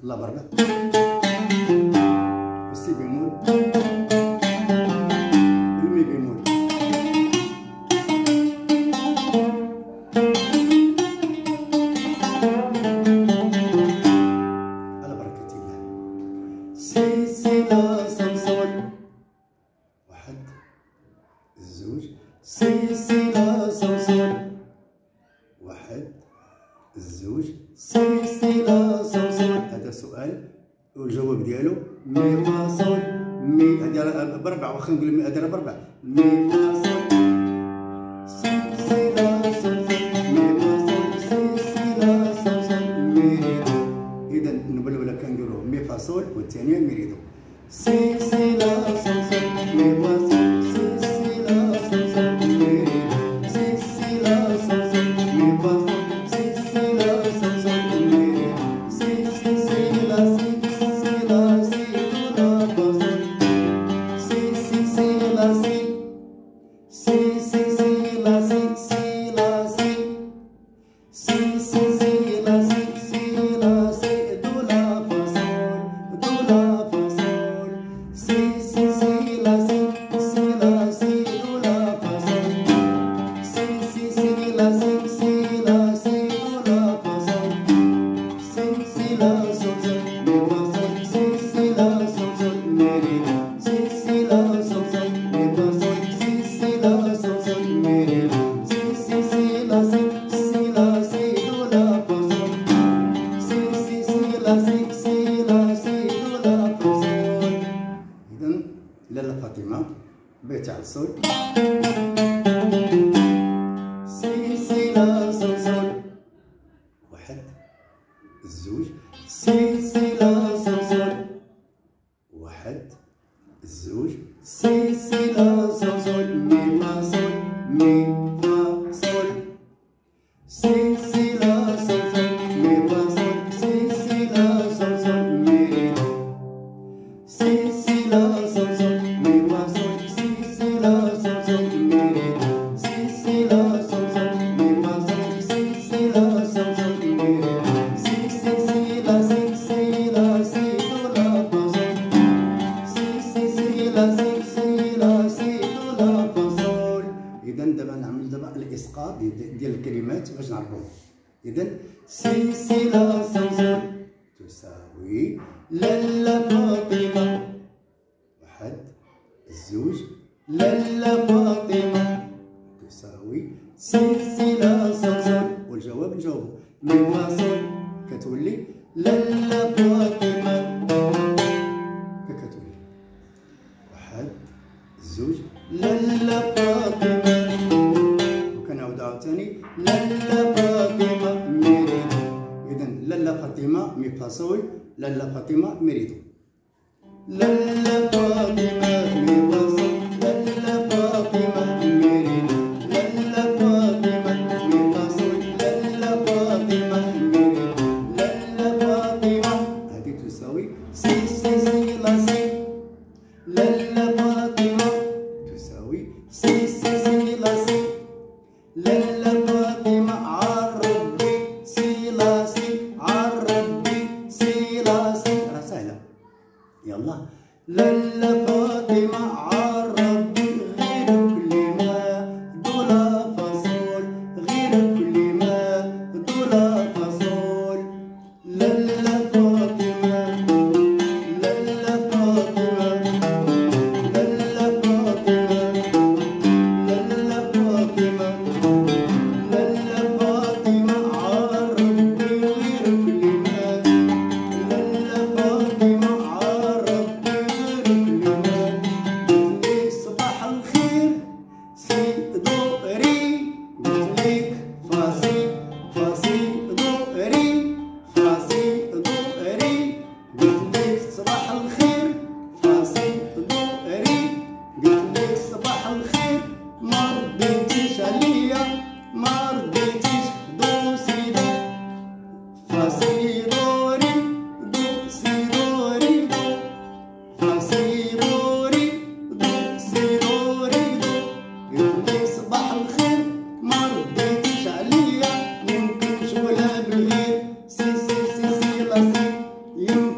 لا بربع والسي بيمول والمي بيمول. على بركة الله. سي سي لا صل صول، واحد الزوج. سي سي لا صل صول، واحد الزوج. سي سي لا صل صول. هذا سؤال والجواب ديالو مي فا صول مي. هذه بربع، واخا نقول مي هذه بربع. مي فا صول سي سي لا صل صول مي فا صول سي سي لا صل صول مي ريدو. إذا الأولى كنديرو مي فا صول والثانية مي ريدو. سي سي لا صل صول مي فا صول سي سي لا صل صول مي ريدو. سي سي لا صل صول مي فا صول سي سي لا صل صول مي ريدو. سي سي سي لا سي سي لا سي لا فا صول سي سي سي لا سي سي سي سي لا سي سي لا سي سي سي سي لا سي سي لا سي دو لا فا صول دو لا فا صول. سي سي سي لا سي سي لا سي دو لا فا صول سي سي سي لا سي سي لا سي دو لا فا صول. سي سي لا صول صول مي فا صول سي سي لا صول صول مي ريدو. سي سي لا صول صول مي فا صول سي سي لا صول صول مي ريدو. سي سي سي لا سي سي لا سي دو لا فا صول سي سي سي لا سي سي لا سي دو لا فا صول. إذا لاله فاطمة بيت على الصول. سي سي لا صول صول، واحد الزوج. سي سي لا صول صول، واحد الزوج. سي سي لا صول صول مي فا صول مي فا صول. سي سي لا صول صول مي فا صول سي سي لا صول صول مي ريدو. سي سي لا صول صول مي فا صول سي سي لا صول صول مي ريدو. سي سي لا صول صول مي فا صول سي سي لا صول صول مي ريدو. سي سي سي لا سي سي لا سي دو لا فا صول سي سي سي لا سي سي لا سي دو لا فا صول. إذا دابا نعمل دابا الإسقاط ديال الكلمات باش نعرفوهم. إذا سي سي لا صول صول تساوي لاله فاطمة، واحد الزوج. لاله فاطمة تساوي سي سي لا صول صول، والجواب نجاوبو مي فا صول. كتولي لاله فاطمة كتولي واحد الزوج لاله فاطمة. وكنعاود عاوتاني لاله فاطمة مي ريدو. إذا لاله فاطمة مي فا صول لاله فاطمة مي ريدو. لاله فاطمة مي فا صول لاله فاطمة مي ريدو. لاله فاطمة مي فا صول لاله فاطمة مي ريدو. لاله فاطمة هذه تساوي سي سي سي لا سي. لاله فاطمة تساوي سي سي سي لا سي. لاله فاطمة عربي سي لا سي عربي سي لا سي. راه سهلة يلا. لاله فاطمة عربي غير كلمة دو لا فا صول غير كلمة دو لا فا صول. لاله فاطمة لاله فاطمة لاله فاطمة لاله فاطمة لاله فاطمة عربي غير كلمات. لاله فاطمة عربي غير كلمات. قلتلك صباح الخير سي دو ري. قلتلك فاسي فاسي دو ري فاسي دو ري. قلتلك صباح الخير فاسي دو ري. قلتلك صباح الخير ما رديتيش عليا ما رديتيش دو سي دو فاسي دو ري دو سي دو ري دو فاسي دو ري دو سي دو ري دو. قلتلك صباح الخير ما رديتيش عليا يمكن شغلها بالغير. سي سي سي سي لا سي يمكن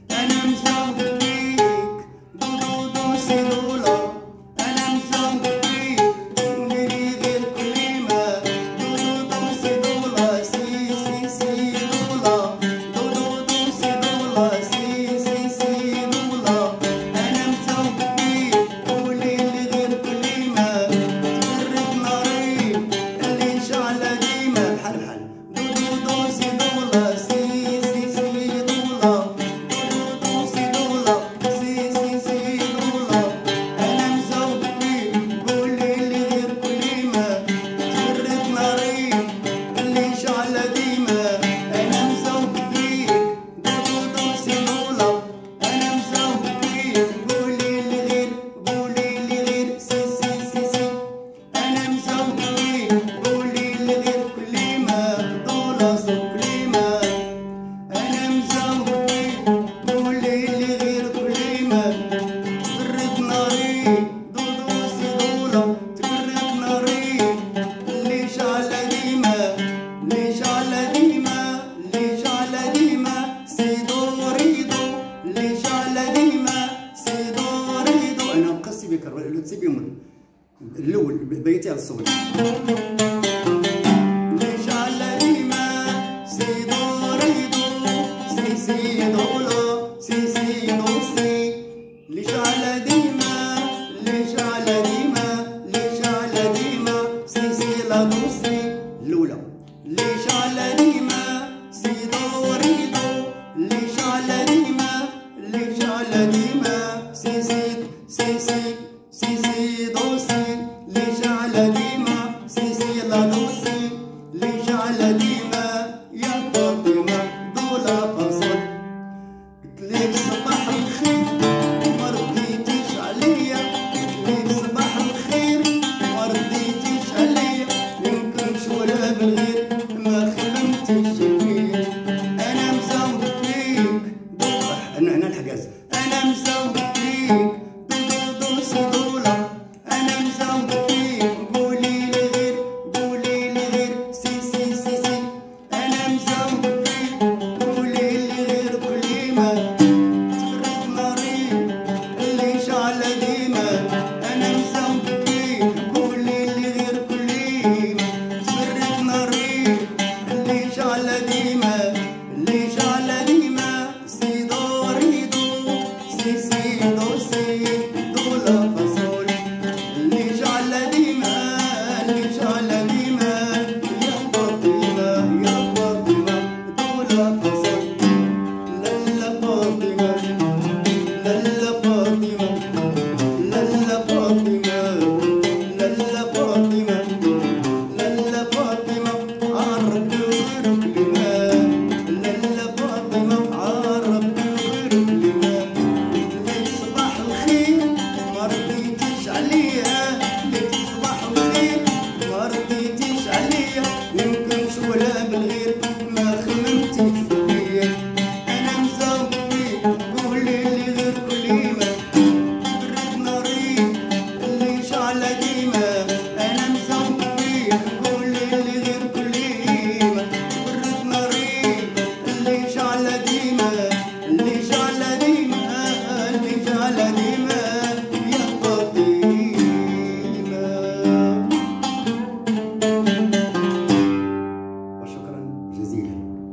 انا مزوق فيك دو دو دو سي دولا انا مزوق فيك نديري غير كلمة دو دو دو سي دولا سي سي سي دولا دو دو دو سي دولا سي سي سي دولا انا مزوق فيك قولي لي غير كلمة تفرق ناري اللي شعلة ديما بحال بحال دو دو دو سي دولا سي سي سي دولا دو دو سي دولا سي سي سي دولا انا مزوق فيك قولي لي غير كلمة تفرق ناري اللي شعلة ديما انا مزوق فيك دو دو دو سي دولا انا مزوق فيك قولي لي غير سي سي سي سي انا مزوق فيك قولي لي غير كلمة دولا صوت كلمة انا مزوق فيك قولي لي غير كلمة تفرق ناري دو دو سي دولا تفرق ناري اللي شعلة ديما اللي شعلة ديما اللي شعلة ديما سي دو ريدو اللي شعلة ديما سي دو ريدو انا مقصي بك التسبي من الاول بيتي على الصوت اللي شعلة ديما سي دو ريدو سي سي دولا سي سي دو سي اللي شعلة ديما اللي شعلة ديما اللي شعلة ديما سي سي لا دو سي الاولى اللي شعلة ديما سي دو ريدو اللي شعلة ديما اللي شعلة ديما سي سي سي سي سي سي دو سي اللي شعلة ديما سي سي لا دو سي اللي شعلة ديما يا فاطمة دولا فصل قلتلك صباح الخير وما رديتيش عليا قلتلك صباح الخير وما رديتيش عليا يمكن شولا بالغير ما خدمتيش فيا انا مزوق فيك انا الحجاز انا مزوق